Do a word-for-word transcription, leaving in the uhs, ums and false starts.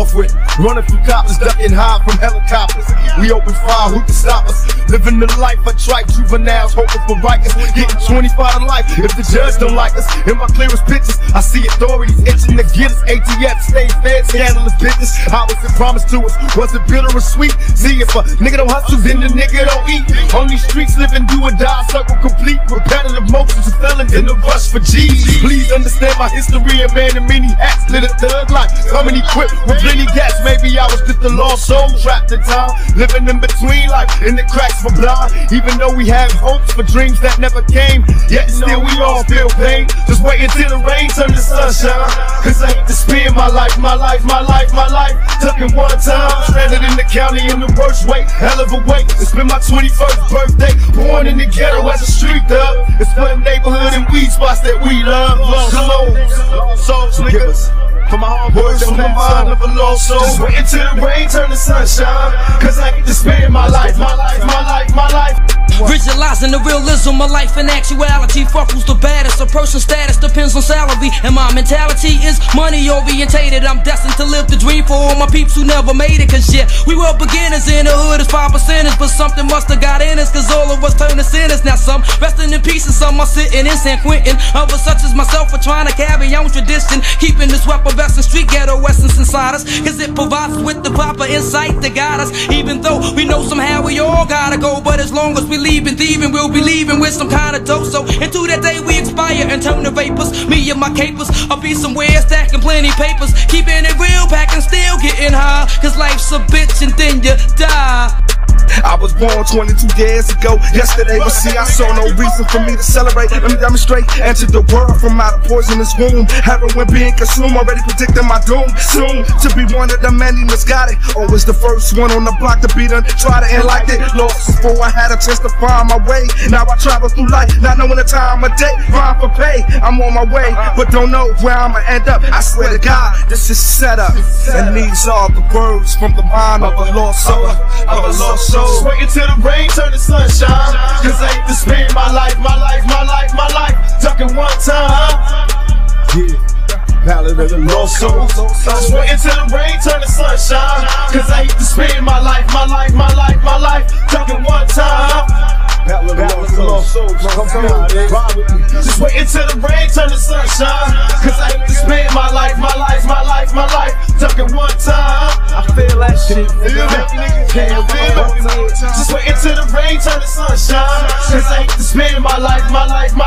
off with. Running from coppers, ducking high from helicopters. We open fire, who can stop us? Living the life of tripe juveniles, hoping for rightness. Getting twenty-five to life if the judge don't like us. In my clearest pictures, I see authorities itching to get us. A T F, state fed, scandalous business. How was it promised to us? Was it bitter or sweet? See, if a nigga don't hustle, then the nigga don't eat. On these streets, living do or die, circle complete. Repetitive motions of felons in the rush for G's. Please understand my history of man in many hats. Lit a thug life, coming equipped with plenty gas. Maybe I was just a lost soul trapped in time, living in between life in the cracks for blind. Even though we have hopes for dreams that never came, yet still we all feel pain. Just wait until the rain turn to sunshine. Cause I hate to spend my life, my life, my life, my life tucking one time. Stranded in the county in the worst way, hell of a way. It's been my twenty-first birthday, born in the ghetto as a street thug. It's for the neighborhood and weed spots that we love. Lost souls, niggas. For my homeboys from the mind of a lost soul. Just wait until the rain turn to sunshine. Cause I get to spend my life, my life, my life, my life. Visualizing the realism of life in actuality. Fuck who's the baddest. A person's status depends on salary, and my mentality is money orientated. I'm destined to live the dream for all my peeps who never made it. Cause yeah, we were beginners in the hood as five percenters, but something must have got in us. Cause all of us turned to sinners. Now some resting in peace and some are sitting in San Quentin. Others such as myself are trying to carry on tradition, keeping this weapon vest and street ghetto essence inside us. Cause it provides us with the proper insight to guide us. Even though we know somehow we all gotta go, but as long as we leaving thieving, we'll be leaving with some kind of dough. So until that day we expire and turn to vapors, me and my capers, I'll be somewhere stacking plenty papers, keeping it real, packing still getting high. Cause life's a bitch and then you die. I was born twenty-two years ago yesterday, but see I saw no reason for me to celebrate. Let me demonstrate, entered the world from out of poisonous womb. Heroin being consumed, already predicting my doom. Soon to be one of the many misguided. Always the first one on the block to be done, try to end like it. Lost before I had a chance to find my way. Now I travel through life, not knowing the time of day. Grind for pay, I'm on my way, but don't know where I'ma end up. I swear to God, this is set up. And these are the words from the mind of a lost soul, of a lost soul. Just wait until the rain turn to sunshine. Cause I hate to spend my life, my life, my life, my life tucking one time. Yeah, ballad of the lost souls. Just wait until the rain turn to sunshine. Cause I hate to spend my life, my life, my life, my life tucking one time. Ballad of the lost souls. Just wait until the rain turn to sunshine. Cause I hate to spend my life, my life, my life, my life tucking one time. I feel that shit. Feel that, nigga. Can't feel it. Just wait until the rain turn to sunshine. Cause I hate to spend my life, my life, my